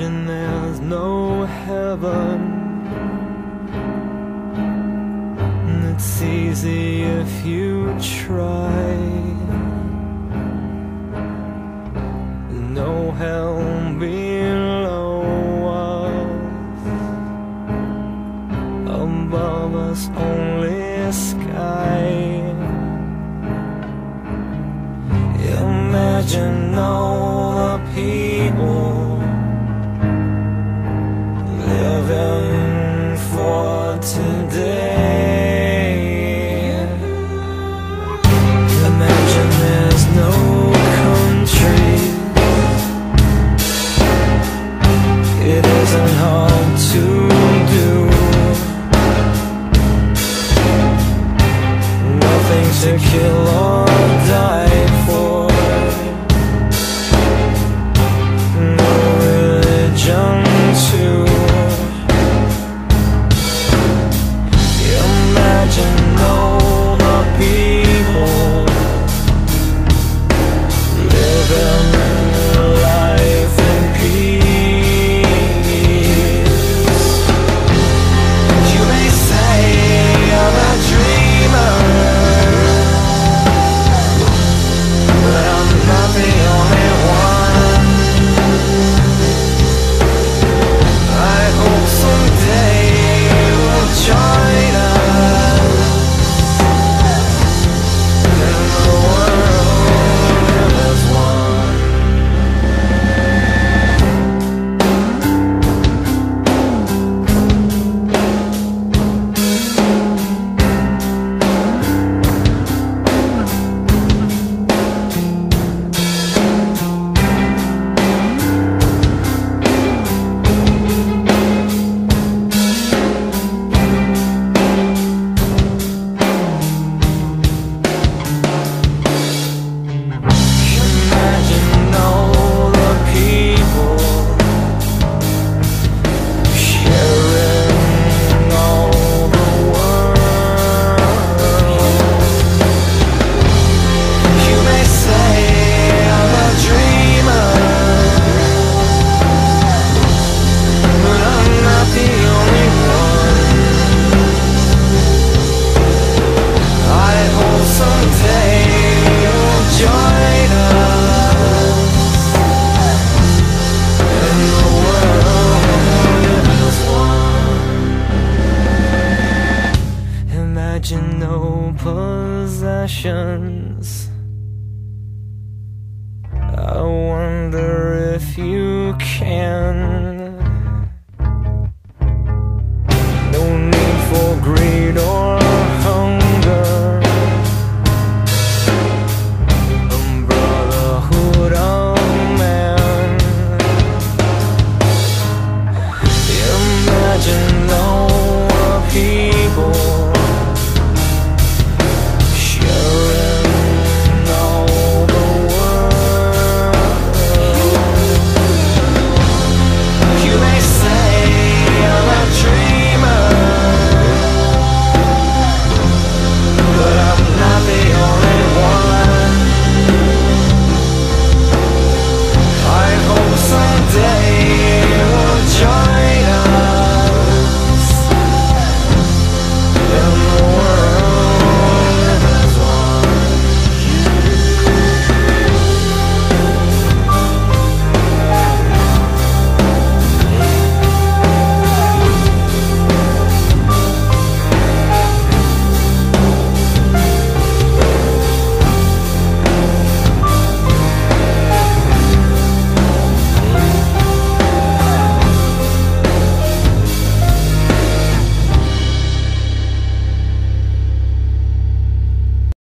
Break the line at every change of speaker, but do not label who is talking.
Imagine there's no heaven. It's easy if you try. No hell below us, above us only sky. Imagine all the people living for today. Imagine there's no country. It isn't hard to do. Nothing to kill or die for. No religion too. Imagine all the people living life in peace. You may say I'm a dreamer, but I'm not the only one. I hope someday you'll join us in the world as one. Imagine all the people sharing all the world. You may say I'm a dreamer, but I'm not the only one. I hope someday you'll join us in the world as one. Imagine no possession.